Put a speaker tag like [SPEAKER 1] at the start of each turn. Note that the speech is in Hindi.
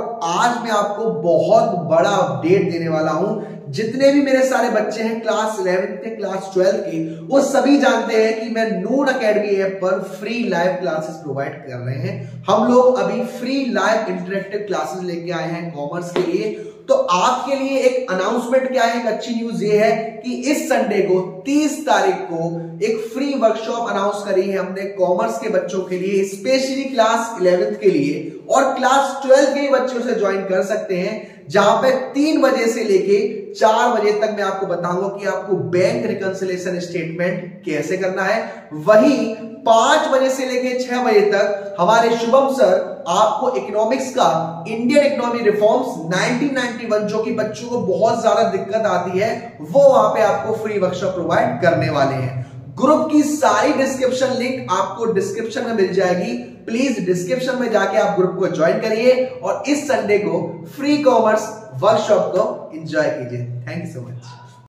[SPEAKER 1] आज मैं आपको बहुत बड़ा अपडेट देने वाला हूं। जितने भी मेरे सारे बच्चे हैं क्लास 11 के, क्लास 12 के, वो सभी जानते हैं कि मैं नून एकेडमी ऐप पर फ्री लाइव क्लासेस प्रोवाइड कर रहे हैं। हम लोग अभी फ्री लाइव इंटरेक्टिव क्लासेस लेके आए हैं कॉमर्स के लिए। तो आपके लिए एक अनाउंसमेंट क्या है, एक अच्छी न्यूज ये है कि इस संडे को 30 तारीख को एक फ्री वर्कशॉप अनाउंस करी है हमने कॉमर्स के बच्चों के लिए, स्पेशली क्लास 11 के लिए, और क्लास 12 के बच्चों से ज्वाइन कर सकते हैं, जहां पे 3 बजे से लेके 4 बजे तक मैं आपको बताऊंगा कि आपको बैंक रिकंसिलिएशन स्टेटमेंट कैसे करना है। वहीं 5 बजे से लेके 6 बजे तक हमारे शुभम सर आपको इकोनॉमिक्स का इंडियन इकोनॉमी रिफॉर्म्स 1991 जो कि बच्चों को बहुत ज्यादा दिक्कत आती है, वो वहां पे आपको फ्री वर्कशॉप प्रोवाइड करने वाले हैं। ग्रुप की सारी डिस्क्रिप्शन लिंक आपको डिस्क्रिप्शन में मिल जाएगी। प्लीज डिस्क्रिप्शन में जाके आप ग्रुप को ज्वाइन करिए और इस संडे को फ्री कॉमर्स वर्कशॉप को एंजॉय कीजिए। Thank you so much.